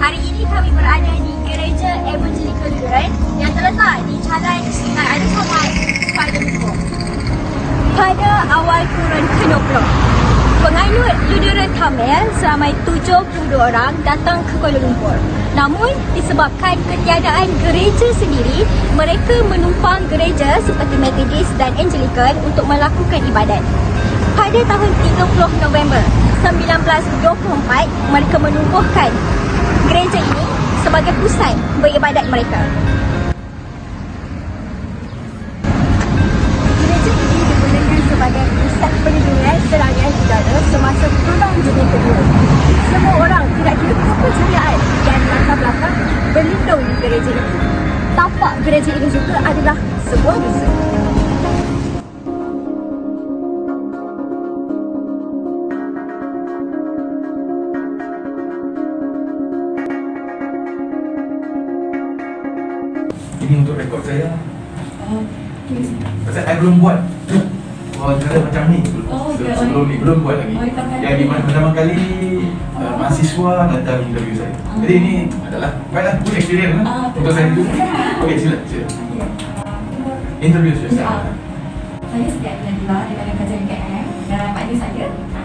Hari ini kami berada di Gereja Evangelical Lutheran yang terletak di Jalan Sungai Air Samad, Kuala Lumpur. Pada awal kurun ke-20, penganut Lutheran Tamil seramai 72 orang datang ke Kuala Lumpur. Namun, disebabkan ketiadaan gereja sendiri, mereka menumpang gereja seperti Methodist dan Anglican untuk melakukan ibadat. Pada tahun 30 November 1924, mereka menubuhkan gereja ini sebagai pusat beribadat mereka. Gereja ini digunakan sebagai pusat perlindungan serangan udara semasa Perang Dunia Kedua. Semua orang, tidak kira kepercayaan dan latar belakang, berlindung di gereja ini. Tapak gereja ini juga adalah sebuah dosa. Ini untuk rekod saya. Pasal saya belum buat cara macam ni sebelum ni, belum buat lagi. Yang di mana pertama kali mahasiswa datang interview saya. Jadi ini adalah baiklah, good experience lah untuk saya juga. Okey, sila. Interview saya. Saya setiap Nadila daripada kerja KM dan pakcik saya.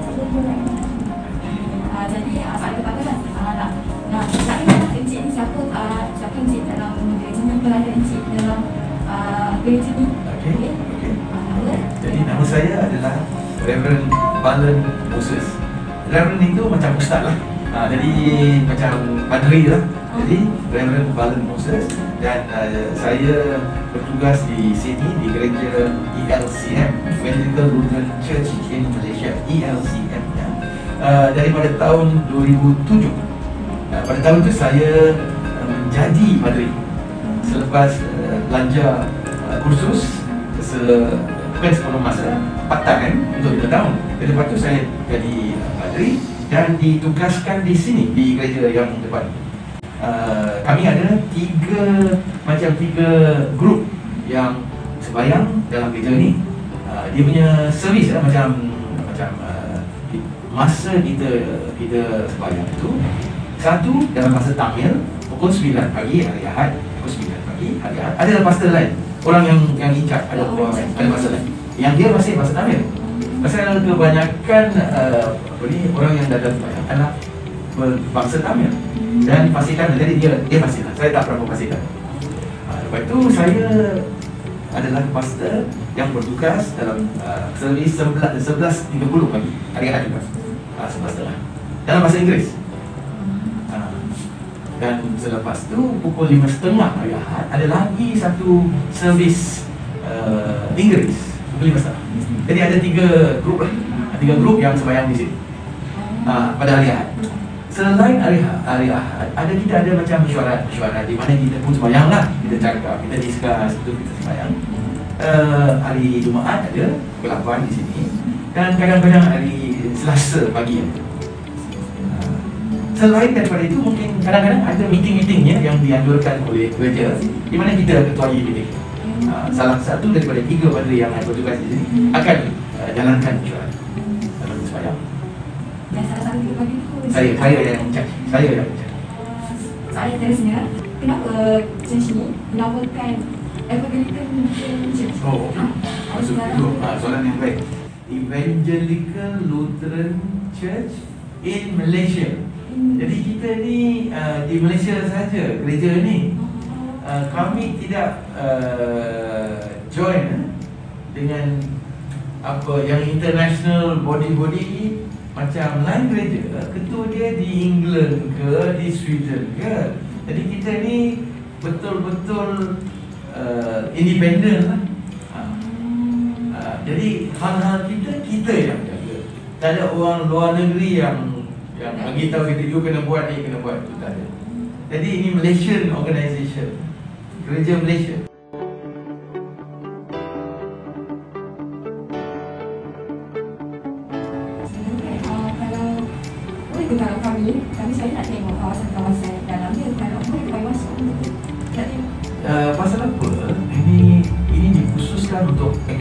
Jadi soalan pertama nak cakap encik ni siapa encik dalam gereja ni, pelada encik dalam gereja ni. Okey. Jadi nama saya adalah Reverend Balen Moses. Reverend itu macam ustaz lah. Jadi macam padri lah. Jadi Reverend Balen Moses, dan saya bertugas di sini di gereja ELCM, Evangelical Lutheran Church in Malaysia, ELCM ya. Daripada tahun 2007. Pada tahun itu saya menjadi padri selepas belajar kursus bukan sepenuh masa, part time untuk 5 tahun. Lepas itu saya jadi padri dan ditugaskan di sini, di gereja yang depan. Kami ada tiga grup yang sembahyang dalam gereja ni. Dia punya servis macam masa kita sembahyang itu, satu dalam masa Tamil pukul 9 pagi hari Ahad, pukul 9 pagi hari Ahad. Ada pastor lain, orang yang hijab, ada pastor lain yang dia masih pastor Tamil. Pasal kebanyakan orang yang datang sembahyang adalah berbangsa Tamil dan dipastikan, jadi dia pastikan. Saya tak berapa pastikan. Lepas itu saya adalah pastor yang bertugas dalam servis 11.30 pagi hari Ahad juga, 11.30 dalam bahasa Inggeris. Dan selepas itu pukul 5.30 hari Ahad ada lagi satu servis Inggeris pukul 5.30. Jadi ada 3 grup lah, 3 grup yang sembahyang di sini pada hari Ahad. Selain hari Ahad, kita ada macam mesyuarat di mana kita pun sembahyang lah, kita cakap, kita discuss, kita sembahyang. Hari Jumaat ada pukul 8 di sini, dan kadang-kadang hari Selasa pagi. Selain daripada itu, mungkin kadang-kadang ada meeting-meetingnya yang dianjurkan oleh gereja, di mana kita ketuai meeting. Salah satu daripada 3 padri yang bertugas di sini akan jalankan mesyuarat dalam sembahyang. Dan salah satu padri itu Saya yang charge. Saya terusnya, kenapa church ni dinamakan Evangelical Lutheran Church? Maksud itu soalan yang baik. Evangelical Lutheran Church in Malaysia. Jadi kita ni di Malaysia saja gereja ni. Kami tidak join dengan apa yang international body macam lain gereja. Ketua dia di England ke, di Sweden ke. Jadi kita ni betul-betul independen lah. Jadi hal-hal kita yang jaga. Tak ada orang luar negeri yang bagi tahu kita, you kena buat ni, kena buat tu, tak ada. Jadi ini Malaysian organisation, gereja Malaysia. Kalau kami saya nak tengok kawasan dalamnya, kalau boleh masuk. Pasal apa? Ini dikhususkan untuk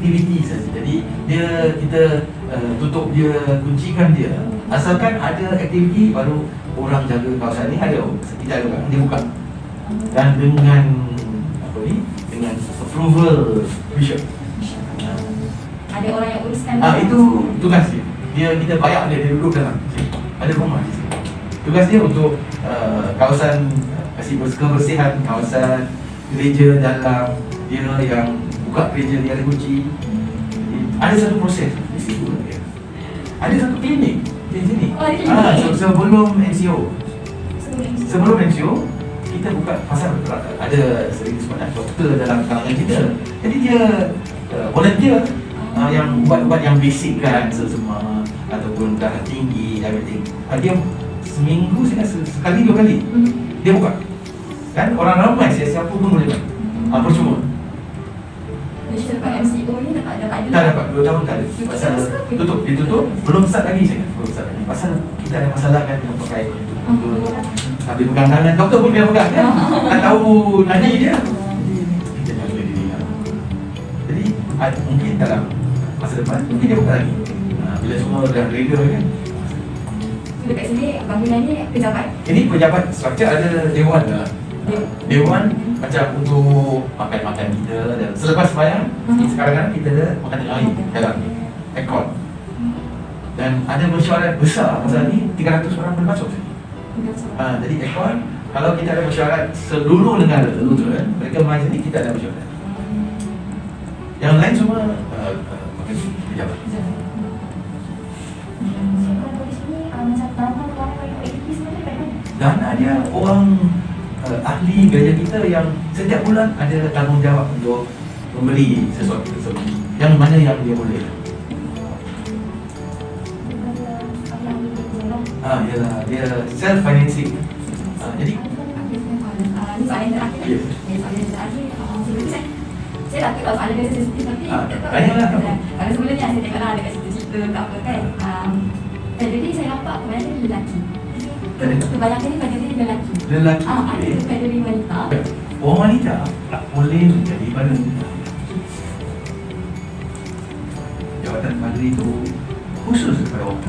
aktiviti saja. Jadi kita tutup dia, kuncikan dia. Asalkan ada aktiviti baru orang jaga kawasan ni ada. Kita ada dia buka. Dan dengan dengan approval bishop. Ada orang yang uruskan. Itu tugas dia. Kita bayar dia duduk dalam. Ada rumah di sini. Tugas dia untuk kawasan kasih kebersihan kawasan gereja dalam, dia yang buka gereja, dia ada kunci. Jadi, ada satu proses di situ. Ada satu klinik di sini. Sebelum MCO. Sebelum MCO kita buka pasal ada sering sebanyak doktor dalam kalangan kita. Jadi dia volunteer yang ubat-ubat yang basic kan, semua ataupun darah tinggi, diabetes. Dia seminggu saya rasa sekali 2 kali dia buka. Kan orang ramai, siapa pun boleh buat. Percuma. Jadi selepas MCO ni tak ada. Tak dapat 2 tahun tak ada. Pasal ditutup, belum start lagi saya. Belum start lagi. Pasal kita ada masalah kan dengan pakai itu. Habis pegang tangan, doktor pun dia pegang kan. Tak tahu nadi dia. Kita jaga diri lah. Jadi mungkin dalam masa depan mungkin dia buka lagi. Bila semua dah reda kan. Dekat sini bangunan ni pejabat. Ini pejabat struktur ada dewan lah. Dewan macam untuk makan-makan kita dan selepas sembahyang sekarang kita ada makan air dalam aircon. Dan ada mesyuarat besar pasal ni 300 orang boleh masuk sini. Jadi aircon, kalau kita ada mesyuarat seluruh negara Lutheran, mereka main sini, kita ada mesyuarat. Yang lain semua pakai pejabat. Dan ada orang ahli gereja kita yang setiap bulan ada tanggungjawab untuk membeli sesuatu tersebut. Yang mana yang dia boleh. Ialah dia self financing. Jadi ini soalan terakhir. Yes. Soalan terakhir. Saya tak tahu soalan dia sensitif tapi tanyalah. kalau sebelum ni saya tengoklah dekat situ-situ tak apa kan. Jadi saya nampak kebanyakan dia lelaki. Kebanyakan ni pada dia lelaki. Lelaki. Ada pada dia wanita. Orang wanita tak boleh menjadi padri. Jawatan padri itu khusus kepada orang.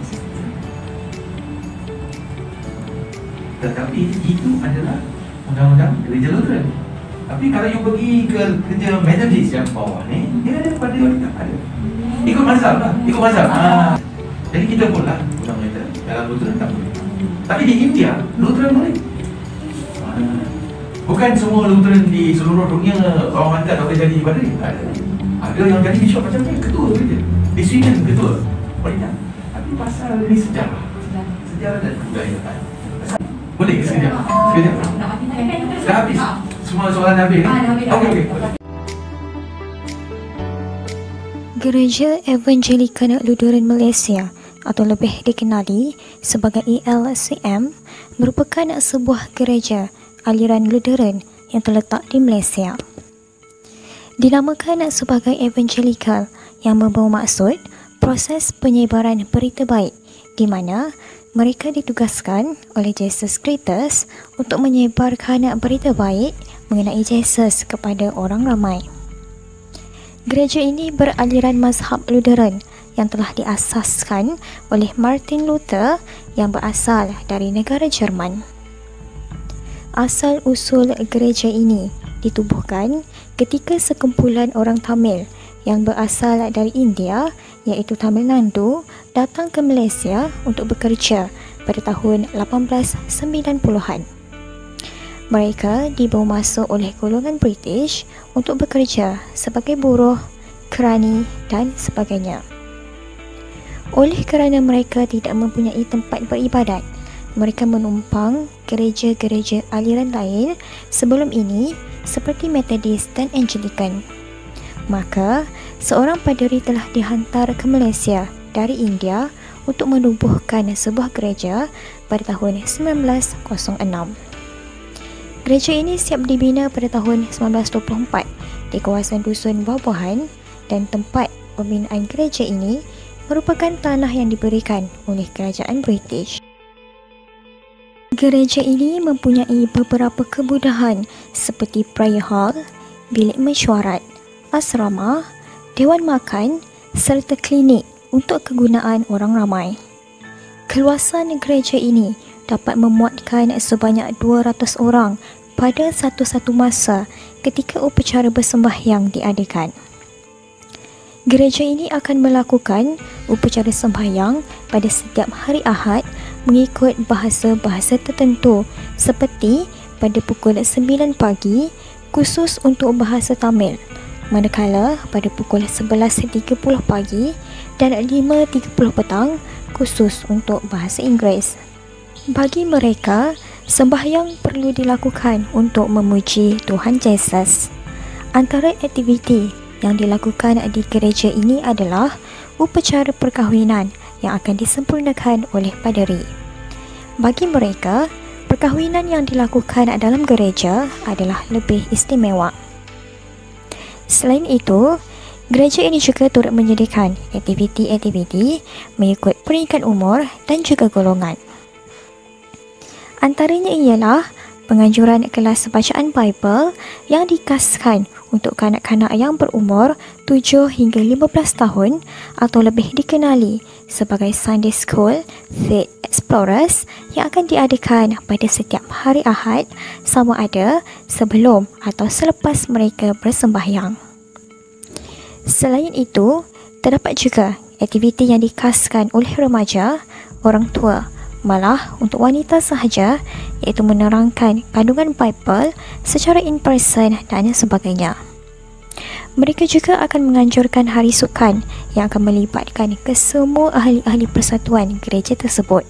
Tetapi itu adalah undang-undang gereja Lutheran. Tapi kalau you pergi ke gereja Methodist yang bawah ni, dia ada padri wanita ada. Ikut mazhab lah, ikut mazhab. Jadi kita pun lah undang-undang dalam Lutheran tak boleh. Tapi di India, Lutheran boleh. Bukan semua Lutheran di seluruh dunia orang angkat tak boleh jadi padri. Ada yang jadi bishop macam ni, ketua gereja. Di Sweden ketua. Boleh tak? Tapi pasal ni sejarah. Sejarah dan kebudayaan. Boleh ke sekejap? Sekejap. Dah habis? Semua soalan dah habis? Okey. Gereja Evangelical Lutheran Malaysia atau lebih dikenali sebagai ELCM merupakan sebuah gereja aliran Lutheran yang terletak di Malaysia. Dinamakan sebagai Evangelical yang membawa maksud proses penyebaran berita baik di mana mereka ditugaskan oleh Yesus Kristus untuk menyebarkan berita baik mengenai Yesus kepada orang ramai. Gereja ini beraliran mazhab Lutheran yang telah diasaskan oleh Martin Luther yang berasal dari negara Jerman. Asal-usul gereja ini ditubuhkan ketika sekumpulan orang Tamil yang berasal dari India iaitu Tamil Nadu datang ke Malaysia untuk bekerja pada tahun 1890-an. Mereka dibawa masuk oleh golongan British untuk bekerja sebagai buruh, kerani dan sebagainya. Oleh kerana mereka tidak mempunyai tempat beribadat, mereka menumpang gereja-gereja aliran lain sebelum ini seperti Methodist dan Anglican. Maka, seorang padri telah dihantar ke Malaysia dari India untuk menubuhkan sebuah gereja pada tahun 1906. Gereja ini siap dibina pada tahun 1924 di kawasan Dusun Buah-Buahan dan tempat pembinaan gereja ini merupakan tanah yang diberikan oleh kerajaan British. Gereja ini mempunyai beberapa kemudahan seperti prayer hall, bilik mesyuarat, asrama dewan makan serta klinik untuk kegunaan orang ramai. Keluasan gereja ini dapat memuatkan sebanyak 200 orang pada satu-satu masa ketika upacara bersembahyang diadakan. Gereja ini akan melakukan upacara sembahyang pada setiap hari Ahad mengikut bahasa-bahasa tertentu seperti pada pukul 9 pagi khusus untuk bahasa Tamil, manakala pada pukul 11.30 pagi dan 5.30 petang khusus untuk bahasa Inggeris. Bagi mereka, sembahyang perlu dilakukan untuk memuji Tuhan Yesus. Antara aktiviti yang dilakukan di gereja ini adalah upacara perkahwinan yang akan disempurnakan oleh paderi. Bagi mereka, perkahwinan yang dilakukan dalam gereja adalah lebih istimewa. Selain itu, gereja ini juga turut menyediakan aktiviti-aktiviti mengikut peringkat umur dan juga golongan. Antaranya ialah penganjuran kelas bacaan Bible yang dikhaskan untuk kanak-kanak yang berumur 7 hingga 15 tahun atau lebih dikenali sebagai Sunday School Faith Explorers yang akan diadakan pada setiap hari Ahad sama ada sebelum atau selepas mereka bersembahyang. Selain itu, terdapat juga aktiviti yang dikhaskan oleh remaja, orang tua, malah untuk wanita sahaja, iaitu menerangkan kandungan Bible secara in person dan sebagainya. Mereka juga akan menganjurkan hari sukan yang akan melibatkan kesemua ahli-ahli persatuan gereja tersebut.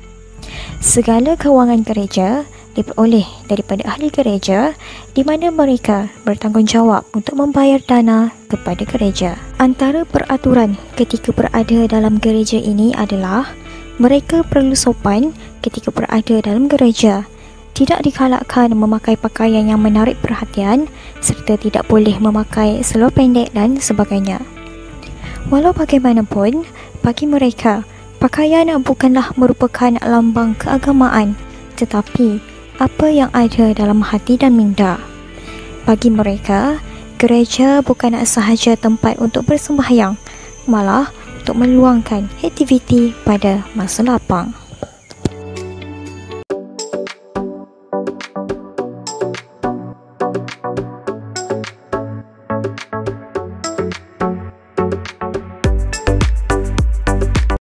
Segala kewangan gereja diperoleh daripada ahli gereja di mana mereka bertanggungjawab untuk membayar dana kepada gereja. Antara peraturan ketika berada dalam gereja ini adalah mereka perlu sopan ketika berada dalam gereja, tidak digalakkan memakai pakaian yang menarik perhatian serta tidak boleh memakai seluar pendek dan sebagainya. Walau bagaimanapun, bagi mereka, pakaian bukanlah merupakan lambang keagamaan, tetapi apa yang ada dalam hati dan minda. Bagi mereka, gereja bukan sahaja tempat untuk bersembahyang, malah untuk meluangkan aktiviti pada masa lapang.